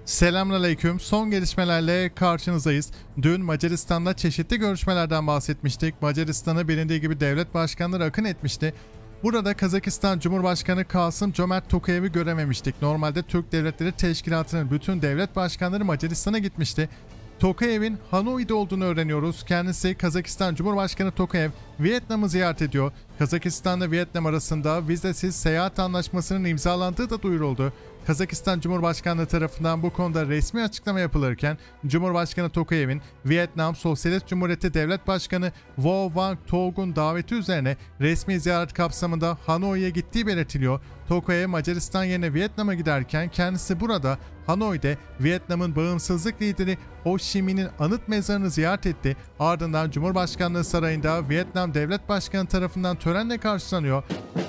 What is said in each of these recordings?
Selamünaleyküm. Son gelişmelerle karşınızdayız. Dün Macaristan'da çeşitli görüşmelerden bahsetmiştik. Macaristan'ı bilindiği gibi devlet başkanları akın etmişti. Burada Kazakistan Cumhurbaşkanı Kasım-Jomart Tokayev'i görememiştik. Normalde Türk Devletleri Teşkilatı'nın bütün devlet başkanları Macaristan'a gitmişti. Tokayev'in Hanoi'de olduğunu öğreniyoruz. Kendisi Kazakistan Cumhurbaşkanı Tokayev Vietnam'ı ziyaret ediyor. Kazakistan ile Vietnam arasında vizesiz seyahat anlaşmasının imzalandığı da duyuruldu. Kazakistan Cumhurbaşkanlığı tarafından bu konuda resmi açıklama yapılırken Cumhurbaşkanı Tokayev'in Vietnam Sosyalist Cumhuriyeti Devlet Başkanı Vo Van Thoug'un daveti üzerine resmi ziyaret kapsamında Hanoi'ye gittiği belirtiliyor. Tokayev Macaristan yerine Vietnam'a giderken kendisi burada Hanoi'de Vietnam'ın bağımsızlık lideri Ho Chi Minh'in anıt mezarını ziyaret etti. Ardından Cumhurbaşkanlığı Sarayı'nda Vietnam Devlet Başkanı tarafından törenle karşılanıyor.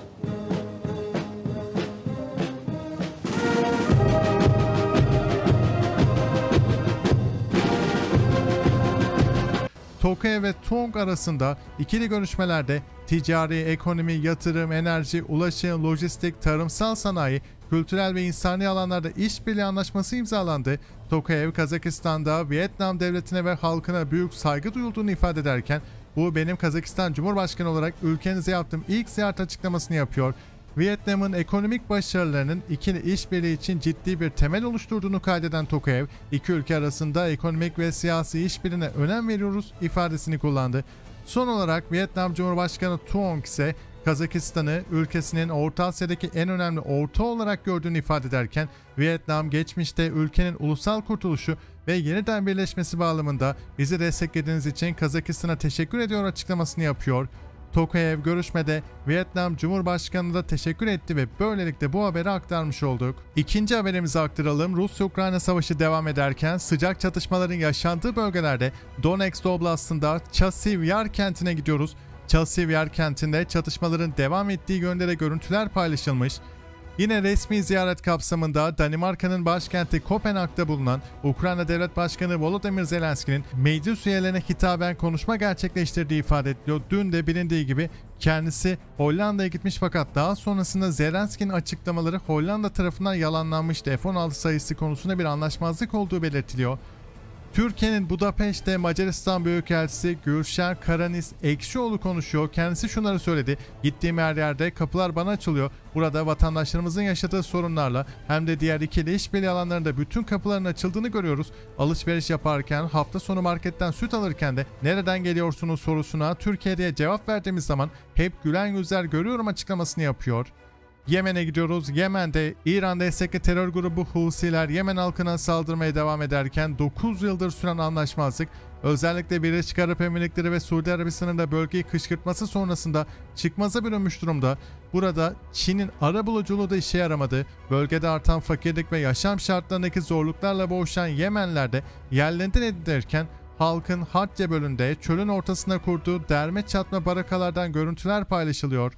Tokayev ve Tong arasında ikili görüşmelerde ticari, ekonomi, yatırım, enerji, ulaşım, lojistik, tarımsal sanayi, kültürel ve insani alanlarda işbirliği anlaşması imzalandı. Tokayev, Kazakistan'da Vietnam devletine ve halkına büyük saygı duyulduğunu ifade ederken, bu benim Kazakistan Cumhurbaşkanı olarak ülkenize yaptığım ilk ziyaret açıklamasını yapıyor. Vietnam'ın ekonomik başarılarının ikili işbirliği için ciddi bir temel oluşturduğunu kaydeden Tokayev, iki ülke arasında ekonomik ve siyasi işbirliğine önem veriyoruz ifadesini kullandı. Son olarak Vietnam Cumhurbaşkanı Thuong ise Kazakistan'ı ülkesinin Orta Asya'daki en önemli ortağı olarak gördüğünü ifade ederken, Vietnam geçmişte ülkenin ulusal kurtuluşu ve yeniden birleşmesi bağlamında bizi desteklediğiniz için Kazakistan'a teşekkür ediyor açıklamasını yapıyor. Tokayev görüşmede Vietnam Cumhurbaşkanı'na da teşekkür etti ve böylelikle bu haberi aktarmış olduk. İkinci haberimizi aktaralım. Rusya-Ukrayna savaşı devam ederken sıcak çatışmaların yaşandığı bölgelerde Donetsk Oblast'ında Chasiv Yar kentine gidiyoruz. Chasiv Yar kentinde çatışmaların devam ettiği yönde de görüntüler paylaşılmış. Yine resmi ziyaret kapsamında Danimarka'nın başkenti Kopenhag'da bulunan Ukrayna Devlet Başkanı Volodymyr Zelenski'nin meclis üyelerine hitaben konuşma gerçekleştirdiği ifade ediliyor. Dün de bilindiği gibi kendisi Hollanda'ya gitmiş fakat daha sonrasında Zelenski'nin açıklamaları Hollanda tarafından yalanlanmıştı. F-16 sayısı konusunda bir anlaşmazlık olduğu belirtiliyor. Türkiye'nin Budapeşte Macaristan Büyükelçisi Gülşen Karanis Ekşioğlu konuşuyor. Kendisi şunları söyledi. Gittiğim her yerde kapılar bana açılıyor. Burada vatandaşlarımızın yaşadığı sorunlarla hem de diğer ikili işbirliği alanlarında bütün kapıların açıldığını görüyoruz. Alışveriş yaparken, hafta sonu marketten süt alırken de nereden geliyorsunuz sorusuna Türkiye'ye cevap verdiğimiz zaman hep gülen yüzler görüyorum açıklamasını yapıyor. Yemen'e gidiyoruz. Yemen'de İran destekli terör grubu Husiler Yemen halkına saldırmaya devam ederken 9 yıldır süren anlaşmazlık, özellikle Birleşik Arap Emirlikleri ve Suudi Arabistan'ın da bölgeyi kışkırtması sonrasında çıkmaza bürünmüş durumda. Burada Çin'in arabuluculuğu da işe yaramadı. Bölgede artan fakirlik ve yaşam şartlarındaki zorluklarla boğuşan Yemenliler yerlerinden edilirken halkın Had Cebel'ünde çölün ortasına kurduğu derme çatma barakalardan görüntüler paylaşılıyor.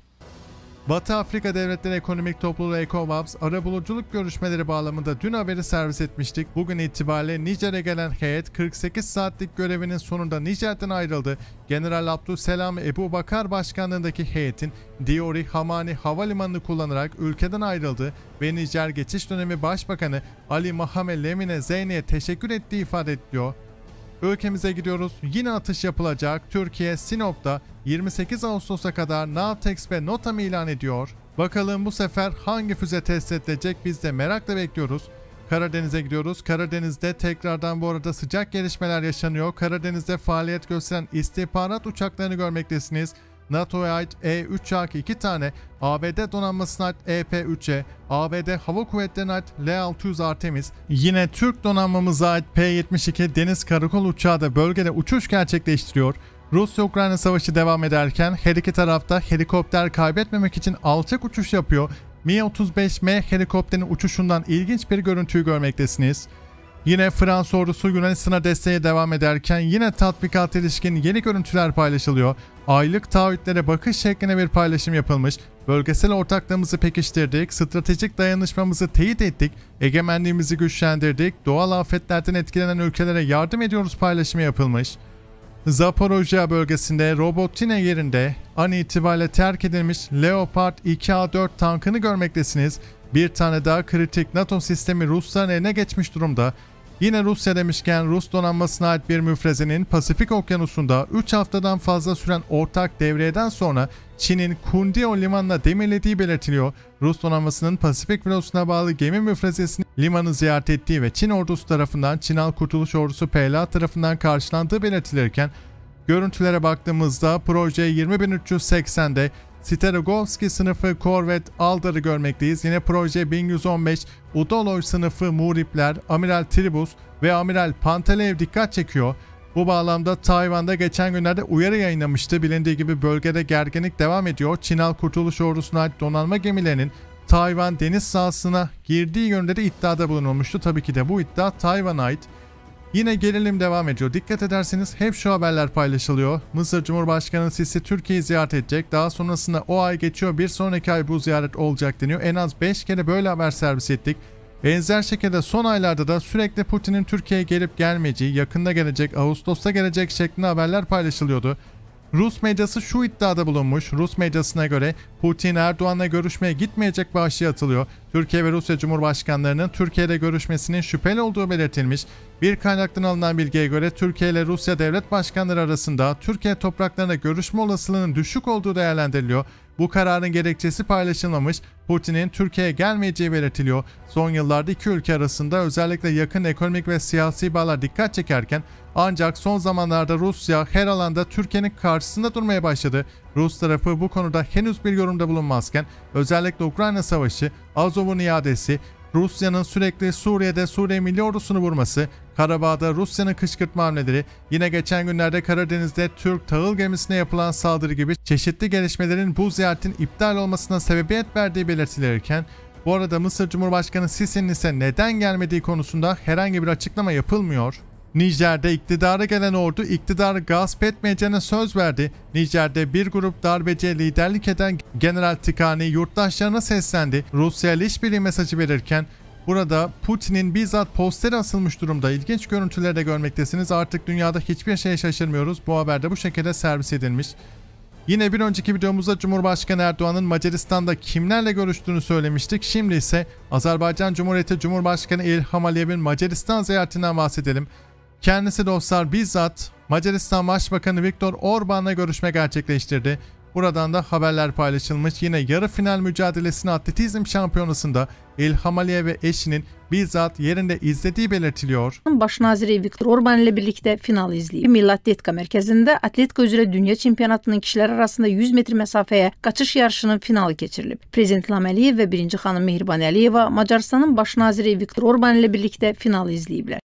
Batı Afrika Devletleri Ekonomik Topluluğu ECOWAS arabuluculuk görüşmeleri bağlamında dün haberi servis etmiştik. Bugün itibariyle Nijer'e gelen heyet 48 saatlik görevinin sonunda Nijer'den ayrıldı. General Abdülselam Ebu Bakar başkanlığındaki heyetin Diori Hamani Havalimanı'nı kullanarak ülkeden ayrıldı ve Nijer geçiş dönemi Başbakanı Ali Mohamed Lemine Zeyne'ye teşekkür ettiği ifade ediliyor. Ülkemize gidiyoruz. Yine atış yapılacak. Türkiye Sinop'ta 28 Ağustos'a kadar Navtex ve NOTAM ilan ediyor. Bakalım bu sefer hangi füze test edilecek, biz de merakla bekliyoruz. Karadeniz'e gidiyoruz. Karadeniz'de tekrardan bu arada sıcak gelişmeler yaşanıyor. Karadeniz'de faaliyet gösteren istihbarat uçaklarını görmektesiniz. NATO'ya ait E-3 2 tane, ABD donanmasına ait EP-3'e, ABD Hava Kuvvetleri'ne ait L-600 Artemis, yine Türk donanmamıza ait P-72 deniz karakol uçağı da bölgede uçuş gerçekleştiriyor. Rusya-Ukrayna savaşı devam ederken her iki tarafta helikopter kaybetmemek için alçak uçuş yapıyor. Mi-35M helikopterin uçuşundan ilginç bir görüntüyü görmektesiniz. Yine Fransa ordusu Yunanistan'a desteğe devam ederken yine tatbikat ilişkin yeni görüntüler paylaşılıyor. Aylık taahhütlere bakış şeklinde bir paylaşım yapılmış. Bölgesel ortaklığımızı pekiştirdik, stratejik dayanışmamızı teyit ettik, egemenliğimizi güçlendirdik, doğal afetlerden etkilenen ülkelere yardım ediyoruz paylaşımı yapılmış. Zaporojye bölgesinde Robotine yerinde an itibariyle terk edilmiş Leopard 2A4 tankını görmektesiniz. Bir tane daha kritik NATO sistemi Rusların eline geçmiş durumda. Yine Rusya demişken Rus donanmasına ait bir müfrezenin Pasifik Okyanusu'nda 3 haftadan fazla süren ortak devriyeden sonra Çin'in Kundiao limanına demirlediği belirtiliyor. Rus donanmasının Pasifik filosuna bağlı gemi müfrezesinin limanı ziyaret ettiği ve Çin ordusu tarafından Çin Halk Kurtuluş Ordusu PLA tarafından karşılandığı belirtilirken görüntülere baktığımızda proje 20380'de Sterogovski sınıfı korvet Aldar'ı görmekteyiz. Yine proje 1115 Udaloy sınıfı Muripler, Amiral Tribus ve Amiral Panteleev dikkat çekiyor. Bu bağlamda Tayvan'da geçen günlerde uyarı yayınlamıştı. Bilindiği gibi bölgede gerginlik devam ediyor. Çin Halk Kurtuluş Ordusu'na ait donanma gemilerinin Tayvan deniz sahasına girdiği yönde de iddiada bulunulmuştu. Tabii ki de bu iddia Tayvan'a ait. Yine gerilim devam ediyor. Dikkat ederseniz hep şu haberler paylaşılıyor. Mısır Cumhurbaşkanı Sisi Türkiye'yi ziyaret edecek. Daha sonrasında o ay geçiyor. Bir sonraki ay bu ziyaret olacak deniyor. En az 5 kere böyle haber servis ettik. Benzer şekilde son aylarda da sürekli Putin'in Türkiye'ye gelip gelmeyeceği, yakında gelecek, Ağustos'ta gelecek şeklinde haberler paylaşılıyordu. Rus medyası şu iddiada bulunmuş. Rus medyasına göre Putin Erdoğan'la görüşmeye gitmeyecek başlığı atılıyor. Türkiye ve Rusya Cumhurbaşkanlarının Türkiye'de görüşmesinin şüpheli olduğu belirtilmiş. Bir kaynaktan alınan bilgiye göre Türkiye ile Rusya devlet başkanları arasında Türkiye topraklarına görüşme olasılığının düşük olduğu değerlendiriliyor. Bu kararın gerekçesi paylaşılmamış. Putin'in Türkiye'ye gelmeyeceği belirtiliyor. Son yıllarda iki ülke arasında özellikle yakın ekonomik ve siyasi bağlar dikkat çekerken ancak son zamanlarda Rusya her alanda Türkiye'nin karşısında durmaya başladı. Rus tarafı bu konuda henüz bir yorumda bulunmazken özellikle Ukrayna Savaşı, Azov'un iadesi, Rusya'nın sürekli Suriye'de Suriye Milli Ordusu'nu vurması, Karabağ'da Rusya'nın kışkırtma hamleleri, yine geçen günlerde Karadeniz'de Türk tahıl gemisine yapılan saldırı gibi çeşitli gelişmelerin bu ziyaretin iptal olmasına sebebiyet verdiği belirtilirken, bu arada Mısır Cumhurbaşkanı Sisi'nin ise neden gelmediği konusunda herhangi bir açıklama yapılmıyor. Nijer'de iktidara gelen ordu iktidarı gasp etmeyeceğine söz verdi. Nijer'de bir grup darbeciye liderlik eden General Tikani yurttaşlarına seslendi. Rusya ile işbirliği mesajı verirken burada Putin'in bizzat posteri asılmış durumda. İlginç görüntüleri de görmektesiniz. Artık dünyada hiçbir şeye şaşırmıyoruz. Bu haberde bu şekilde servis edilmiş. Yine bir önceki videomuzda Cumhurbaşkanı Erdoğan'ın Macaristan'da kimlerle görüştüğünü söylemiştik. Şimdi ise Azerbaycan Cumhuriyeti Cumhurbaşkanı İlham Aliyev'in Macaristan ziyaretinden bahsedelim. Kendisi dostlar bizzat Macaristan Başbakanı Viktor Orban'la görüşme gerçekleştirdi. Buradan da haberler paylaşılmış. Yine yarı final mücadelesini atletizm şampiyonasında İlham Aliyev ve eşinin bizzat yerinde izlediği belirtiliyor. Baş naziri Viktor Orban ile birlikte final izleyip Milli Atletika Merkezi'nde atletika üzere dünya çempionatının kişiler arasında 100 metre mesafeye kaçış yarışının finali geçirilip Prezident İlham Aliyev ve 1. Hanım Mehriban Aliyeva Macaristan'ın baş naziri Viktor Orban ile birlikte final izleyibler.